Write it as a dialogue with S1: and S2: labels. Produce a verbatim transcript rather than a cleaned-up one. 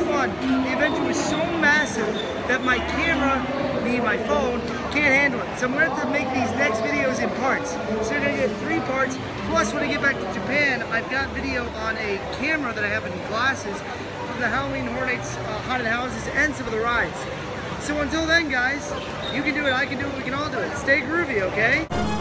S1: fun. The adventure was so massive that my camera, me, my phone, can't handle it. So I'm going to have to make these next videos in parts. So you're going to get three parts. Plus, when I get back to Japan, I've got video on a camera that I have in glasses from the Halloween Horror Nights uh, haunted houses and some of the rides. So until then, guys, you can do it, I can do it, we can all do it. Stay groovy, okay?